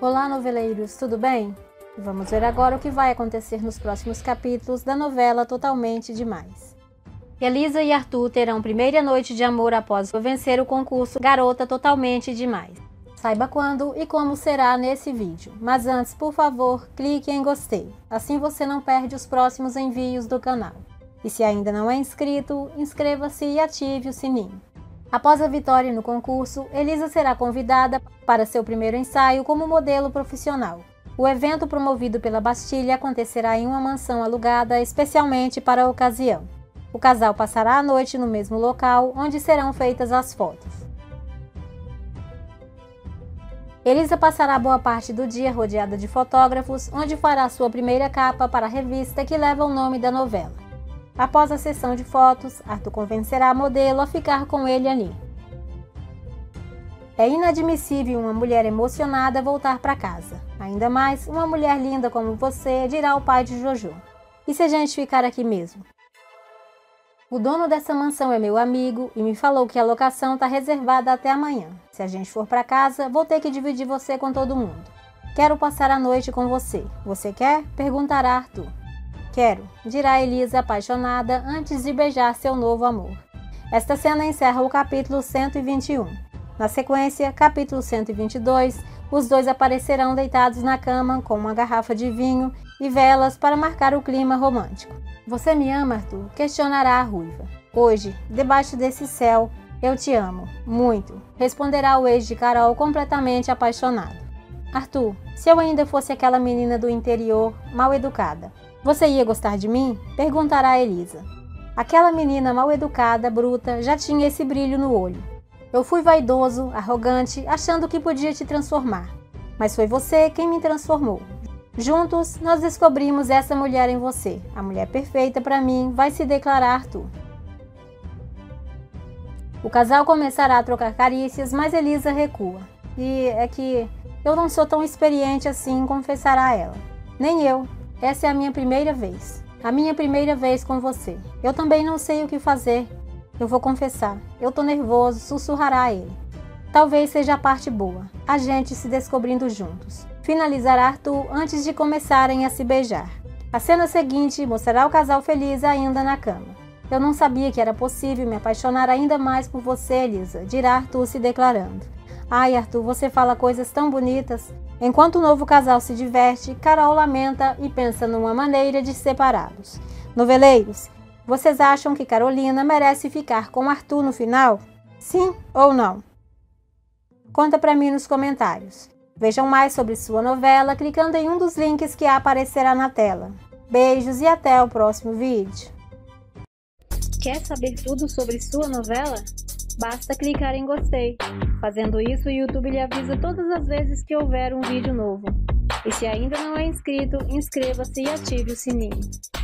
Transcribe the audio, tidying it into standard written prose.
Olá, noveleiros, tudo bem? Vamos ver agora o que vai acontecer nos próximos capítulos da novela Totalmente Demais. Elisa e Arthur terão primeira noite de amor após vencer o concurso Garota Totalmente Demais. Saiba quando e como será nesse vídeo, mas antes, por favor, clique em gostei, assim você não perde os próximos envios do canal. E se ainda não é inscrito, inscreva-se e ative o sininho. Após a vitória no concurso, Elisa será convidada para seu primeiro ensaio como modelo profissional. O evento promovido pela Bastilha acontecerá em uma mansão alugada especialmente para a ocasião. O casal passará a noite no mesmo local onde serão feitas as fotos. Elisa passará boa parte do dia rodeada de fotógrafos, onde fará sua primeira capa para a revista que leva o nome da novela. Após a sessão de fotos, Arthur convencerá a modelo a ficar com ele ali. É inadmissível uma mulher emocionada voltar para casa. Ainda mais, uma mulher linda como você, dirá o pai de Jojo. E se a gente ficar aqui mesmo? O dono dessa mansão é meu amigo e me falou que a locação está reservada até amanhã. Se a gente for para casa, vou ter que dividir você com todo mundo. Quero passar a noite com você. Você quer? Perguntará Arthur. Quero, dirá Elisa apaixonada antes de beijar seu novo amor. Esta cena encerra o capítulo 121. Na sequência, capítulo 122, os dois aparecerão deitados na cama com uma garrafa de vinho e velas para marcar o clima romântico. Você me ama, Arthur? Questionará a ruiva. Hoje, debaixo desse céu, eu te amo, muito, responderá o ex de Carol completamente apaixonado. Arthur, se eu ainda fosse aquela menina do interior, mal educada, você ia gostar de mim? Perguntará Elisa. Aquela menina mal educada, bruta, já tinha esse brilho no olho. Eu fui vaidoso, arrogante, achando que podia te transformar. Mas foi você quem me transformou. Juntos, nós descobrimos essa mulher em você. A mulher perfeita para mim, vai se declarar Arthur. O casal começará a trocar carícias, mas Elisa recua. E é que eu não sou tão experiente assim, confessará ela. Nem eu. Essa é a minha primeira vez. A minha primeira vez com você. Eu também não sei o que fazer. Eu vou confessar. Eu tô nervoso, sussurrará ele. Talvez seja a parte boa. A gente se descobrindo juntos. Finalizará Arthur antes de começarem a se beijar. A cena seguinte mostrará o casal feliz ainda na cama. Eu não sabia que era possível me apaixonar ainda mais por você, Elisa, dirá Arthur se declarando. Ai, Arthur, você fala coisas tão bonitas. Enquanto o novo casal se diverte, Carol lamenta e pensa numa maneira de separá-los. Noveleiros, vocês acham que Carolina merece ficar com Arthur no final? Sim ou não? Conta pra mim nos comentários. Vejam mais sobre sua novela clicando em um dos links que aparecerá na tela. Beijos e até o próximo vídeo. Quer saber tudo sobre sua novela? Basta clicar em gostei. Fazendo isso, o YouTube lhe avisa todas as vezes que houver um vídeo novo. E se ainda não é inscrito, inscreva-se e ative o sininho.